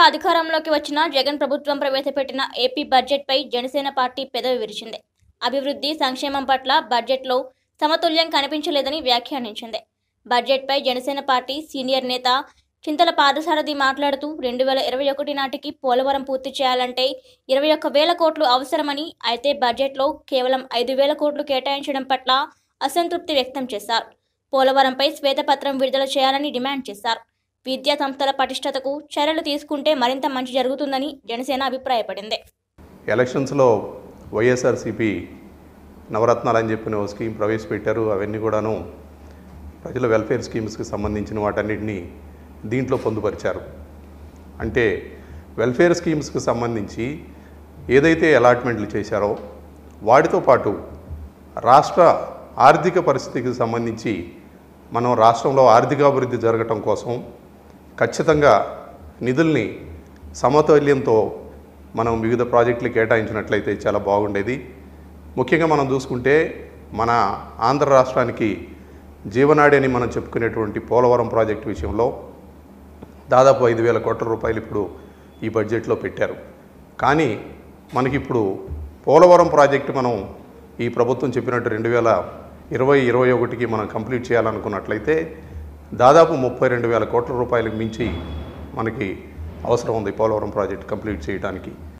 అధికారంలోకి వచ్చిన జగన్ ప్రభుత్వం ప్రవేశపెట్టిన ఏపీ బడ్జెట్పై జనసేన పార్టీ పెదవి విరిచింది. అభివృద్ధి, సంక్షేమం పట్ల బడ్జెట్లో సమతుల్యం కనిపించలేదని వ్యాఖ్యానించింది. బడ్జెట్పై జనసేన పార్టీ సీనియర్ నేత చింతల పాదసారథి మాట్లాడుతూ 2021 నాటికి పోలవరం పూర్తి చేయాలంటే 21,000 కోట్లు అవసరమని, అయితే బడ్జెట్లో కేవలం 5,000 కోట్లు కేటాయించడం పట్ల అసంతృప్తి వ్యక్తం చేశారు. పోలవరంపై శ్వేతపత్రం విడుదల చేయాలని డిమాండ్ చేశారు. విద్యా సంస్థల పటిష్టతకు చర్యలు తీసుకుంటే మరింత మంచి జరుగుతుందని జనసేన అభిప్రాయపడింది. ఎలక్షన్స్లో వైఎస్ఆర్సీపీ నవరత్నాలు అని చెప్పిన ఒక స్కీమ్ ప్రవేశపెట్టారు. అవన్నీ కూడాను ప్రజల వెల్ఫేర్ స్కీమ్స్కి సంబంధించిన వాటన్నిటిని దీంట్లో పొందుపరిచారు. అంటే వెల్ఫేర్ స్కీమ్స్కి సంబంధించి ఏదైతే అలాట్మెంట్లు చేశారో వాటితో పాటు రాష్ట్ర ఆర్థిక పరిస్థితికి సంబంధించి మనం రాష్ట్రంలో ఆర్థికాభివృద్ధి జరగటం కోసం ఖచ్చితంగా నిధుల్ని సమతుల్యంతో మనం వివిధ ప్రాజెక్టులు కేటాయించినట్లయితే చాలా బాగుండేది. ముఖ్యంగా మనం చూసుకుంటే మన ఆంధ్ర రాష్ట్రానికి జీవనాడి అని మనం చెప్పుకునేటువంటి పోలవరం ప్రాజెక్టు విషయంలో దాదాపు 5,000 కోట్ల రూపాయలు ఇప్పుడు ఈ బడ్జెట్లో పెట్టారు. కానీ మనకిప్పుడు పోలవరం ప్రాజెక్టు మనం ఈ ప్రభుత్వం చెప్పినట్టు 2020-21కి మనం కంప్లీట్ చేయాలనుకున్నట్లయితే దాదాపు 32,000 కోట్ల రూపాయలకు మించి మనకి అవసరం ఉంది పోలవరం ప్రాజెక్టు కంప్లీట్ చేయడానికి.